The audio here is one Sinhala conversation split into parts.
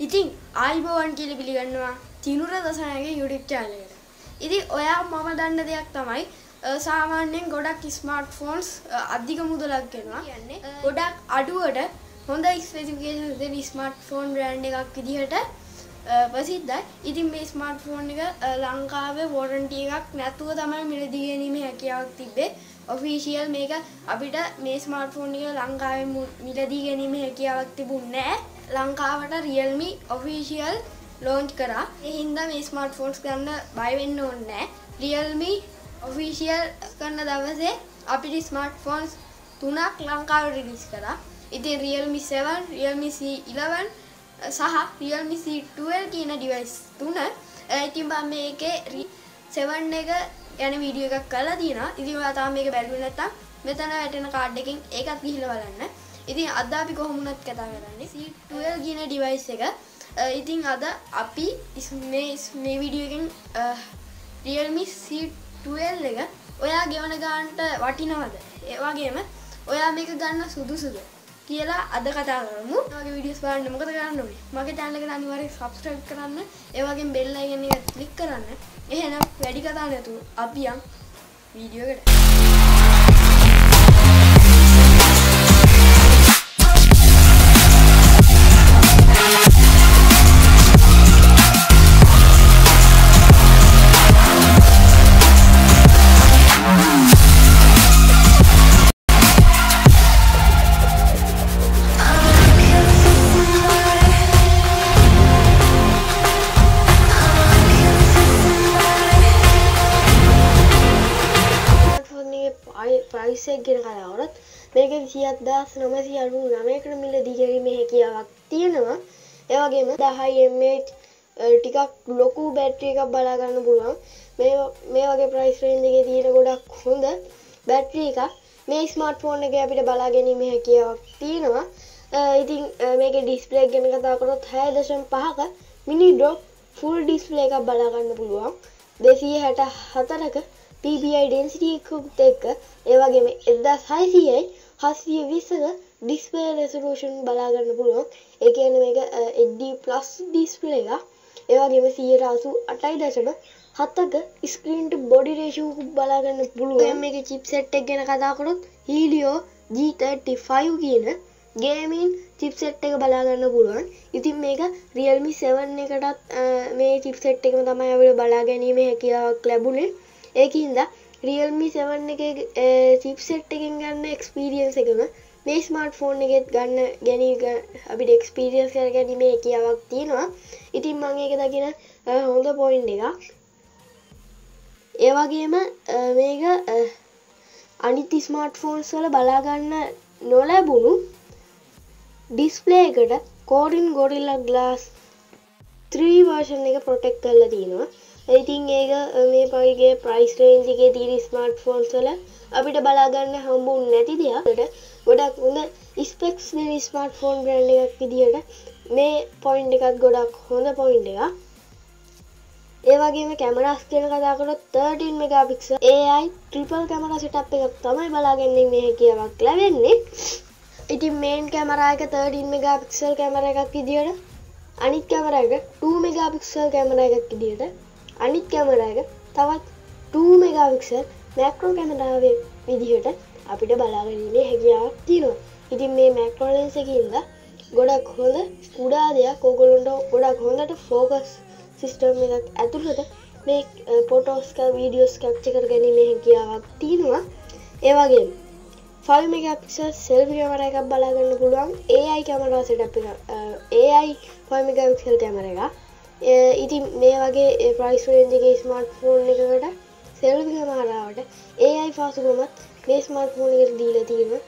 ඉතින් ආයිබෝවන් කියලා පිළිගන්නවා තිනුර දසනාගේ YouTube channel එකට. ඉතින් ඔයා මම දන්න දෙයක් තමයි සාමාන්‍යයෙන් ගොඩක් ස්මාර්ට්ෆෝන්ස් අධික මුදලක් ගෙනවා. කියන්නේ ගොඩක් අඩුවට හොඳ ස්පෙસિෆිකේෂන්ස් දෙන ස්මාර්ට්ෆෝන් බ්‍රෑන්ඩ් එකක් විදිහට ප්‍රසිද්ධයි. ඉතින් මේ ස්මාර්ට්ෆෝන් එක ලංකාවේ වොරන්ටි එකක් නැතුව තමයි මිලදී ගැනීමේ හැකියාවක් තිබ්බේ. ඔෆිෂියල් මේක අපිට මේ ස්මාර්ට්ෆෝන් එක ලංකාවේ මිලදී ගැනීමේ හැකියාවක් තිබුණේ නැහැ. ලංකාවට Realme official launch කරා. ඒ හින්දා මේ ස්මාර්ට්ෆෝන්ස් ගන්න බය වෙන්න ඕනේ නැහැ. Realme official කරන දවසේ අපිට ස්මාර්ට්ෆෝන්ස් තුනක් ලංකාවට රිලීස් කරා. ඉතින් Realme 7, Realme C11 සහ Realme C12 කියන device තුන. ඉතින් මම මේකේ 7 එක යන වීඩියෝ එකක් කරලා තියෙනවා. ඉතින් ඔයා තාම මේක බැලුවේ නැත්නම් මෙතන වැටෙන කාඩ් එකෙන් ඒකත් ගිහිල්ලා බලන්න. ඉතින් අද අපි කොහොමුණත් කතා කරන්නේ C12 කියන device එක. ඉතින් අද අපි මේ වීඩියෝ එකෙන් Realme C12 එක ඔයා ගෙවන ගන්නට වටිනවද? ඒ වගේම ඔයා මේක ගන්න සුදුසුද කියලා අද කතා කරමු. ඔයාගේ වීඩියෝස් බලන්න මොකද කරන්න ඕනේ? මගේ channel එකට අනිවාර්යෙන් subscribe කරන්න. ඒ වගේම bell icon එක click කරන්න. එහෙනම් වැඩි කතා නැතුව අපි යමු වීඩියෝ එකට. ප්‍රයිස් එක ගැන කතා කරොත් මේක 27999 කට මිලදී ගැනීමේ හැකියාවක් තියෙනවා. ඒ වගේම 10 mAh ටිකක් ලොකු බැටරි එකක් බලා ගන්න පුළුවන්. මේ වගේ ප්‍රයිස් රේන්ජ් එකේ තියෙන ගොඩක් හොඳ බැටරි එකක් මේ ස්මාර්ට්ෆෝන් එකේ අපිට බලා ගැනීමේ හැකියාවක් තියෙනවා. ඉතින් මේකේ ඩිස්ප්ලේ එක ගැන කතා කරොත් 6.5ක මිනි ඩ්‍රොප් ෆුල් ඩිස්ප්ලේ එකක් බලා ගන්න පුළුවන්. 264ක PPI density එකත් එක්ක ඒ වගේම 1600යි 720ක display resolution බලා ගන්න පුළුවන්. ඒ කියන්නේ මේක HD+ display එකක්. ඒ වගේම 188.7ක screen to body ratio බලා ගන්න පුළුවන්. මේකේ chipset එක ගැන කතා කරොත් Helio G35 කියන gaming chipset එක බලා ගන්න පුළුවන්. ඉතින් මේක Realme 7 එකටත් මේ chipset එකම තමයි අපිට බලා ගැනීමේ හැකියාවක් ලැබුණේ. ඒකින්ද Realme 7 එකේ chipset එකෙන් ගන්න experience එකම මේ ස්මාර්ට්ෆෝන් එකෙත් ගන්න අපිට experience කරගැනීමේ හැකියාවක් තියෙනවා. ඉතින් මම ඒක දකින හොඳ point එකක්. ඒ වගේම මේක අනිත් ස්මාර්ට්ෆෝන්ස් වල බලා ගන්න නොලැබුණු display එකට Korin Gorilla Glass 3 version එක protect කරලා තියෙනවා. ඉතින් ඒක මේ පරිගේ ප්‍රයිස් රේන්ජ් එකේ තියෙන ස්මාර්ට්ෆෝන්ස් වල අපිට බලා ගන්න හම්බුන්නේ නැති දෙයක්. ගොඩක් හොඳ ස්පෙක්ස් දෙන ස්මාර්ට්ෆෝන් බ්‍රෑන්ඩ් එකක් විදියට මේ පොයින්ට් එකත් ගොඩක් හොඳ පොයින්ට් එකක්. ඒ වගේම කැමරාස් ගැන කතා කරොත් 13 megapixel AI triple camera setup එකක් තමයි බලා ගැනීමේ හැකියාවක් ලැබෙන්නේ. ඉතින් මේන් කැමරා එක 13 මෙගාපික්සල් කැමරා එකක් විදියට අනිත් කැමරා එක 2 මෙගාපික්සල් කැමරා එකක් විදියට අනිත් කැමරා එක තවත් 2 මෙගාපික්සල් මැක්‍රෝ කැමරාවේ විදිහට අපිට බලා ගැනීමේ හැකියාවක් තියෙනවා. ඉතින් මේ මැක්‍රෝ ලෙන්ස් එකකින්ද ගොඩක් හොඳ කුඩා දෙයක් ඕගොල්ලන්ට ගොඩක් හොඳට ෆෝකස් සිස්ටම් එකක් ඇතුළත මේ ෆොටෝස් වීඩියෝස් කැප්චර් කර ගැනීමේ හැකියාවක් තියෙනවා. ඒ වගේම 5 මෙගාපික්සල් සෙල්ෆි කැමරා එකක් බලා ගන්න පුළුවන්. AI කැමරා සෙටප් එක AI 5 මෙගාපික්සල් කැමරා එකක්. ඉතින් මේ වගේ ප්‍රයිස් රේන්ජ් එකේ ස්මාර්ට්ෆෝන් එකකට සෙල්ෆි කැමරාවට AI පහසුකමත් මේ ස්මාර්ට්ෆෝන් එකට දීලා තියෙනවා.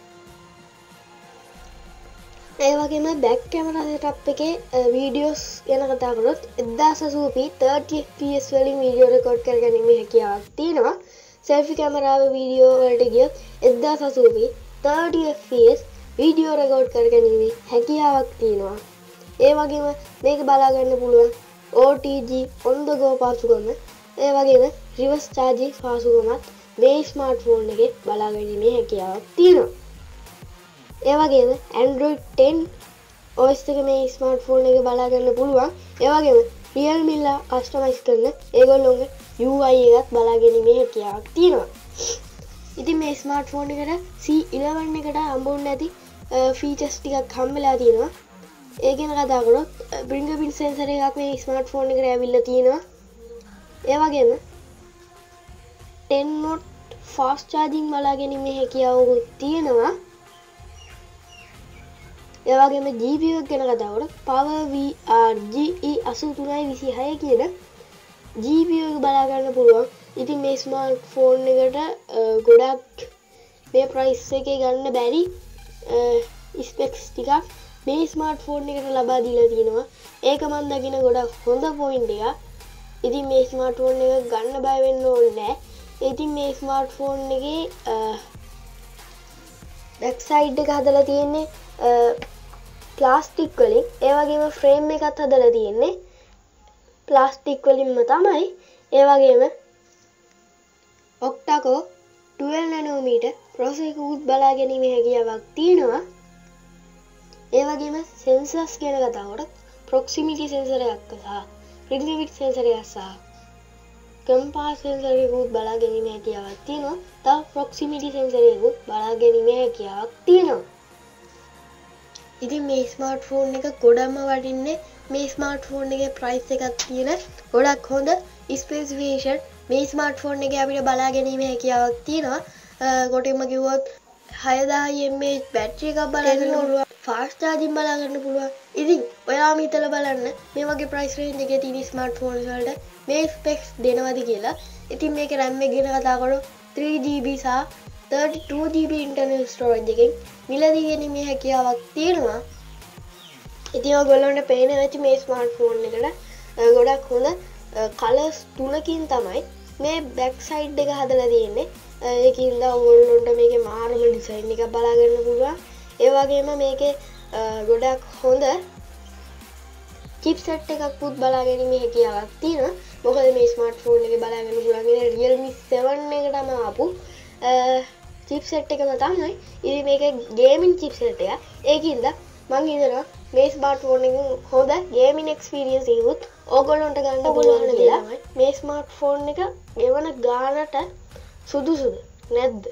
ඒ වගේම බෑක් කැමරා සෙටප් එකේ වීඩියෝස් ගැන කතා කරොත් 1080p 30fps වලින් වීඩියෝ රෙකෝඩ් කරගැනීමේ හැකියාවක් තියෙනවා. සෙල්ෆි කැමරාවේ වීඩියෝ වලට ගියොත් 1080p 30fps වීඩියෝ රෙකෝඩ් කරගැනීමේ හැකියාවක් තියෙනවා. ඒ වගේම මේක බලා ගන්න පුළුවන් OTG on the go පහසුකම. ඒ වගේම reverse charging පහසුකමත් මේ ස්මාර්ට්ෆෝන් එකේ බලා ගැනීමේ හැකියාවක් තියෙනවා. ඒ වගේම Android 10 OS එක මේ ස්මාර්ට්ෆෝන් එකේ බලා ගන්න පුළුවන්. ඒ වගේම Realme ලා කස්ටමයිස් කරන ඒගොල්ලෝගේ UI එකත් බලා ගැනීමේ හැකියාවක් තියෙනවා. ඉතින් මේ ස්මාර්ට්ෆෝන් එකට C11 එකට හම්බුනේ නැති ෆීචර්ස් ටිකක් හම්බෙලා තියෙනවා. ඒ ගැන කතා කරොත් fingerprint sensor එකක් මේ ස්මාර්ට්ෆෝන් එකට ඇවිල්ලා තියෙනවා. ඒ වගේම 10 watt fast charging බලා ගැනීමේ හැකියාවකුත් තියෙනවා. ඒ වගේම GPU එක ගැන කතා කරොත් PowerVR GE8326 කියන GPU එක බලා ගන්න පුළුවන්. ඉතින් මේ ස්මාර්ට්ෆෝන් එකට ගොඩක් මේ ප්‍රයිස් එකේ ගන්න බැරි ස්පෙක්ස් ටිකක් මේ ස්මාර්ට්ෆෝන් එකට ලබා දීලා තියෙනවා. ඒක මම දකින ගොඩක් හොඳ පොයින්ට් එකක්. ඉතින් මේ ස්මාර්ට්ෆෝන් එක ගන්න බය වෙන්න ඕනේ නැහැ. ඉතින් මේ ස්මාර්ට්ෆෝන් එකේ බෑක් සයිඩ් එක හදලා තියෙන්නේ ප්ලාස්ටික් වලින්. ඒ වගේම ෆ්‍රේම් එකත් හදලා තියෙන්නේ ප්ලාස්ටික් වලින්ම තමයි. ඒ වගේම ඔක්ටාකෝ 12 නෑනෝමීටර් ප්‍රොසෙසර් එකකුත් බලා ගැනීමේ හැකියාවක් තියෙනවා. ඒ වගේම සෙන්සර්ස් ගැන කතා කරොත් ප්‍රොක්සිමිටි සෙන්සර් එකක් සහ ෆින්ගර්ප්‍රින්ට් සෙන්සර් එකක් සහ කම්පාස් සෙන්සර් එකකුත් බලා ගැනීමේ හැකියාවක් තියෙනවා. තව ප්‍රොක්සිමිටි සෙන්සර් එකකුත් බලා ගැනීමේ හැකියාවක් තියෙනවා. ඉතින් මේ ස්මාර්ට්ෆෝන් එක ගොඩක්ම වටින්නේ. මේ ස්මාර්ට්ෆෝන් එකේ ප්‍රයිස් එකක් තියෙන ගොඩක් හොඳ ස්පෙસિෆිකේෂන් මේ ස්මාර්ට්ෆෝන් එකේ අපිට බලා ගැනීමේ හැකියාවක් තියෙනවා. කොටින්ම කිව්වොත් 6000 mAh බැටරි එකක් බලා ගන්න පුළුවන්. ෆාස්ට් චාර්ජින් බලා ගන්න පුළුවන්. ඉතින් ඔයාම හිතලා බලන්න මේ වගේ ප්‍රයිස් රේන්ජ් එකේ තියෙන ස්මාර්ට්ෆෝන් වලට මේ ස්පෙක්ස් දෙනවද කියලා. ඉතින් මේකේ RAM එක ගැන කතා කරොත් 3GB සහ 32GB internal storage එකකින් මිලදී ගැනීමේ හැකියාවක් තියෙනවා. ඉතින් ඔයගොල්ලන්ට පේනවා ඇති මේ ස්මාර්ට්ෆෝන් එකට ගොඩක් හොඳ කලර්ස් තුනකින් තමයි මේ බෑක් සයිඩ් එක හදලා තියෙන්නේ. ඒකින්ද ඔයගොල්ලන්ට මේකේ මාරම ඩිසයින් එකක් බලා ගන්න පුළුවන්. ඒ වගේම මේකේ ගොඩක් හොඳ චිප්සෙට් එකක් පුත් බලා ගැනීමේ හැකියාවක් තියෙනවා. මොකද මේ ස්මාර්ට්ෆෝන් එකේ බලා ගන්න පුළුවන් ඉන්නේ Realme 7 එකටම ආපු චිප්සෙට් එකම තමයි. ඉතින් මේක ගේමින් චිප්සෙට් එකක්. ඒකින්ද මම හිතනවා මේ ස්මාර්ට්ෆෝන් එකෙන් හොඳ ගේමින් එක්ස්පීරියන්ස් එකකුත් ඕගොල්ලන්ට ගන්න පුළුවන් කියලා. මේ ස්මාර්ට්ෆෝන් එක ගෙවන ගානට සුදුසුද නැද්ද?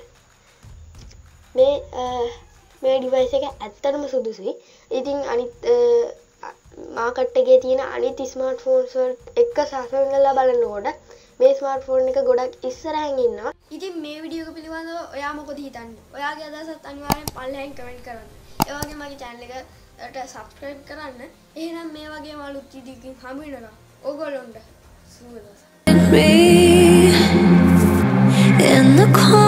මේ ඩිවයිස් එක ඇත්තටම සුදුසුයි. ඉතින් අනිත් මාකට් එකේ තියෙන අනිත් ස්මාර්ට්ෆෝන්ස් වලට එක්ක සසඳලා බලනකොට මේ ස්මාර්ට්ෆෝන් එක ගොඩක් ඉස්සරහින් ඉන්නවා. ඉතින් මේ වීඩියෝ එක පිළිබඳව ඔයා මොකද හිතන්නේ? ඔයාගේ අදහසත් අනිවාර්යෙන් පල්ලෙහෙන් කමෙන්ට් කරන්න. ඒ වගේම මගේ channel එකට subscribe කරන්න. එහෙනම් මේ වගේම අලුත් වීඩියෝ එකකින් හමු වෙනවා. ඕගොල්ලොන්ට සුබ දවසක්.